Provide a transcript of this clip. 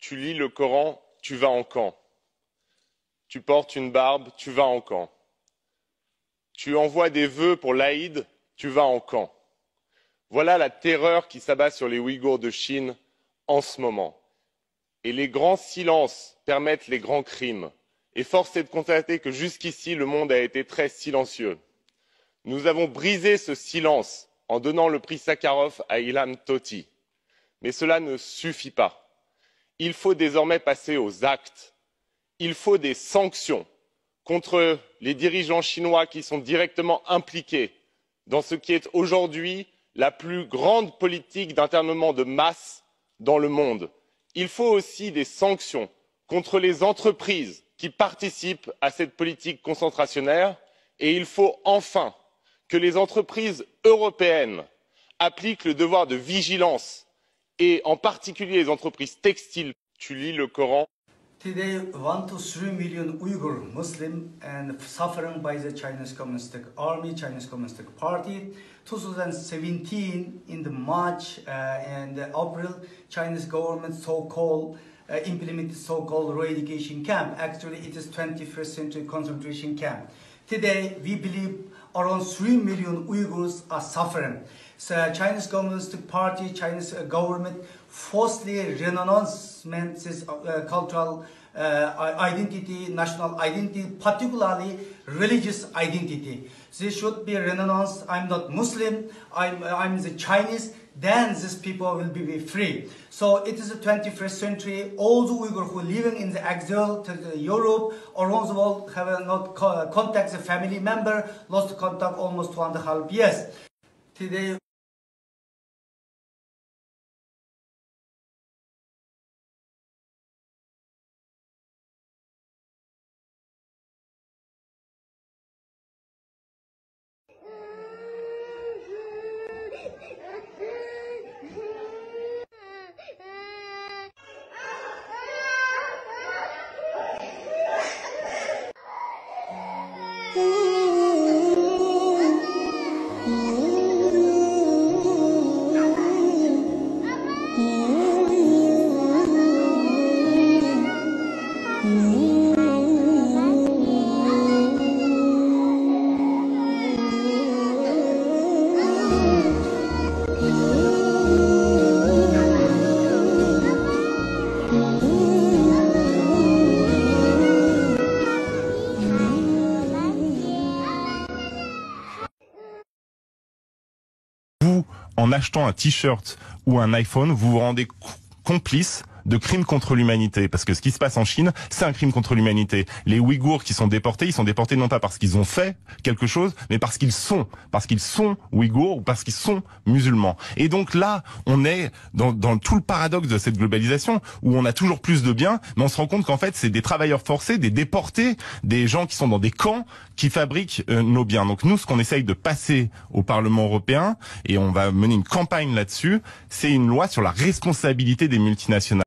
Tu lis le Coran, tu vas en camp. Tu portes une barbe, tu vas en camp. Tu envoies des vœux pour l'Aïd, tu vas en camp. Voilà la terreur qui s'abat sur les Ouïghours de Chine en ce moment. Et les grands silences permettent les grands crimes. Et force est de constater que jusqu'ici, le monde a été très silencieux. Nous avons brisé ce silence en donnant le prix Sakharov à Ilham Tohti. Mais cela ne suffit pas. Il faut désormais passer aux actes. Il faut des sanctions contre les dirigeants chinois qui sont directement impliqués dans ce qui est aujourd'hui la plus grande politique d'internement de masse dans le monde. Il faut aussi des sanctions contre les entreprises qui participent à cette politique concentrationnaire et il faut enfin que les entreprises européennes appliquent le devoir de vigilance et en particulier les entreprises textiles. Tu lis le Coran. Today, 1 to 3 million Uyghur Muslims and suffering by the Chinese Communist Army, Chinese Communist Party. 2017, in the March and April, Chinese government so-called implemented so-called re-education camp. Actually, it is 21st century concentration camp. Today, we believe around 3 million Uyghurs are suffering. So Chinese Communist Party, Chinese government forcefully renounced this cultural identity, national identity, particularly religious identity. This should be renounced. I'm not Muslim, I'm the Chinese, then these people will be free. So it is the 21st century. All the Uyghurs who are living in the exile to Europe or around the world have not contact the family member, lost contact almost 2.5 years. Today, vous, en achetant un t-shirt ou un iPhone, vous vous rendez complice de crimes contre l'humanité. Parce que ce qui se passe en Chine, c'est un crime contre l'humanité. Les Ouïghours qui sont déportés, ils sont déportés non pas parce qu'ils ont fait quelque chose, mais parce qu'ils sont Ouïghours ou parce qu'ils sont musulmans. Et donc là, on est dans tout le paradoxe de cette globalisation, où on a toujours plus de biens, mais on se rend compte qu'en fait, c'est des travailleurs forcés, des déportés, des gens qui sont dans des camps, qui fabriquent nos biens. Donc nous, ce qu'on essaye de passer au Parlement européen, et on va mener une campagne là-dessus, c'est une loi sur la responsabilité des multinationales.